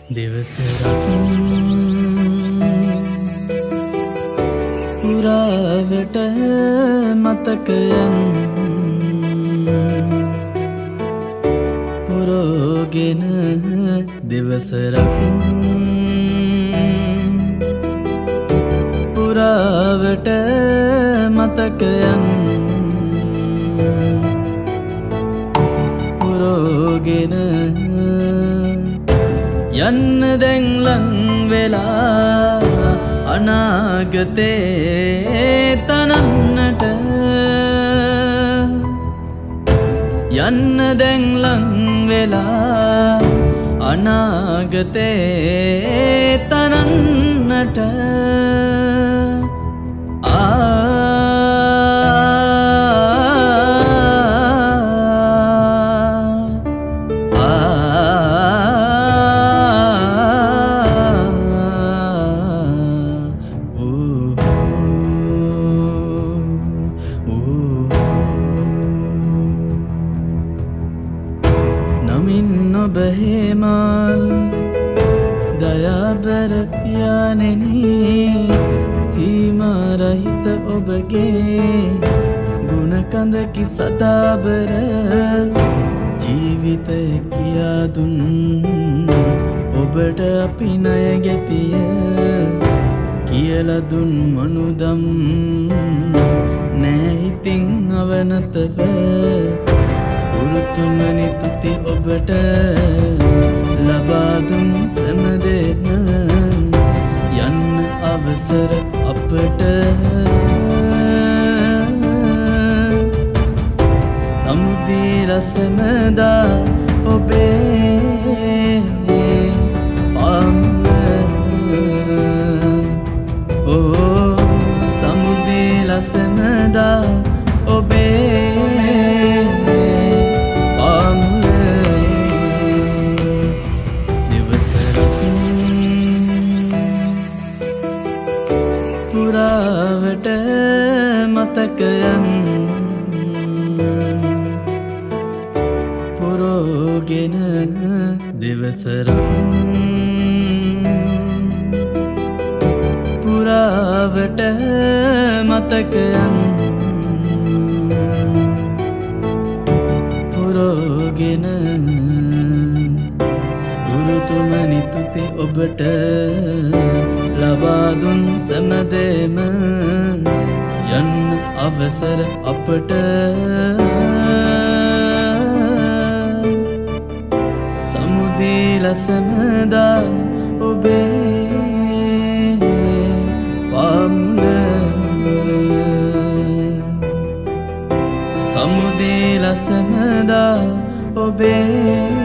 දෙවසරක් පුරාවට මතකයන් පුරෝගෙන දෙවසරක් පුරාවට මතකයන් පුරෝගෙන යන්න දැන් ලං වෙලා අනාගතේ තනන්නට යන්න දැන් ලං වෙලා අනාගතේ තනන්නට Hemal dayabar piyaneni thima rahita obage gunakanda ki sadabar jeevitha kiyadun obata api naya getiya kiyala dun manudam nae ithin awanathawa උරුතුමනි තුති ඔබට ලබා දුන් සැමදේම යන්න අවසර අපට සමුදී රසමදා ඔබේ පාමුල ඕ සමුදී රසමදා ඔබේ පුරාවට මතකයන් පුරෝගෙන දෙවසරක් පුරාවට මතකයන් පුරෝගෙන උරුතුමනි තුති ඔබට ලබා දුන් සැමදේම යන්න අවසර අපට සමුදී ලසමදා ඔබේ පාමුල සමුදී ලසමදා ඔබේ